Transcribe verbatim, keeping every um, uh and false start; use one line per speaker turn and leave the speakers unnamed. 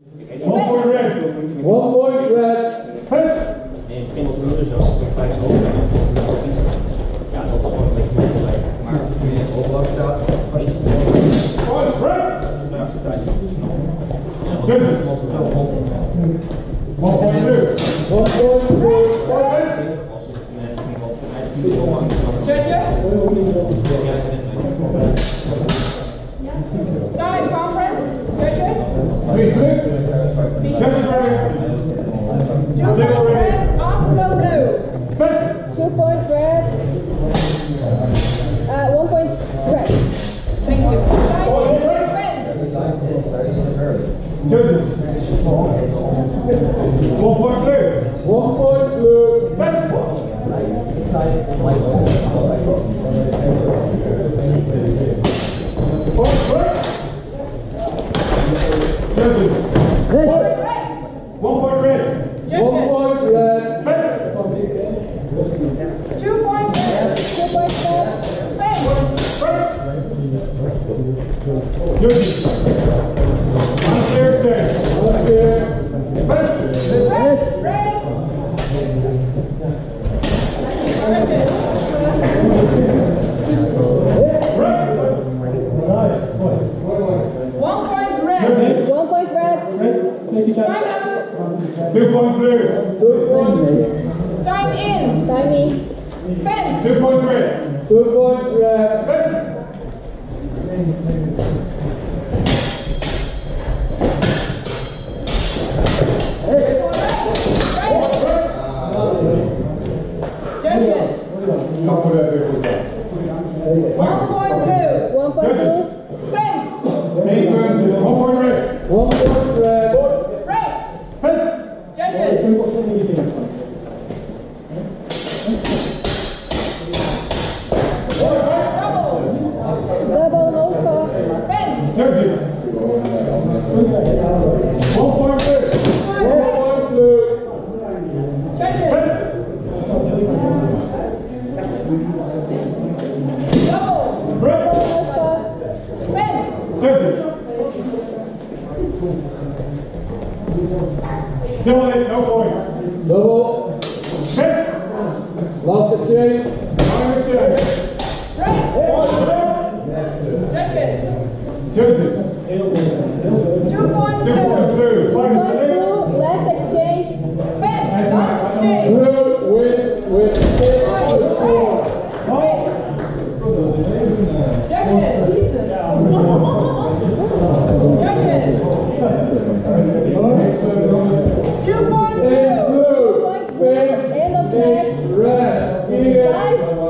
One point red.
One point red.
Fence.
En Engelse moeder zelfs, voor vijf hoog. Ja, dat is gewoon een beetje moeilijk. Maar toen je overal staat, als je
One red.
de acceptatie
Judges. One point blue.
One point blue.
als je net iemand hij is niet zo lang.
Judges? Time conference. Judges?
Three six. Judges ready.
Two points red, afternoon blue.
Fence.
Two points red. Uh, one point red.
Thank you. Time
One
in,
red.
fence.
Judges. One point blue.
One point blue.
Fence. Point red. Judges.
Red.
One point red.
One
Judges?
point red.
Fence.
Two points red.
Two points red.
Fence.
Judges. Unclear stand.
Unclear.
Fence.
Red. Red. Judges?
Red.
One point red.
Judges.
One point red.
Time out.
Two point blue.
Two point.
Time in.
Timing.
Fence.
Two point red.
Two point red.
Fence.
Judges?
Come put that there.
One point blue.
One point blue.
Fence.
Eight fences. One point red.
One point red.
Red.
Fence.
Judges? Double.
Double no score.
Fence.
Judges. One point red.
One point blue.
Judges?
Fence.
Double.
Red.
No score.
Fence.
Judges. Still in it, no points.
Double.
Fence.
Last exchange.
Final exchange.
Red.
One red.
Judges?
Judges.
Two points
Two points
blue.
blue. Final
Point
exchange.
blue. Last exchange.
Fence. Last exchange.
Blue wins with six to four.
Judges? Jesus. Judges? Two points
Blue.
blue.
Points blue.
Fifth.
End of
Six
match.
red. Here.
Five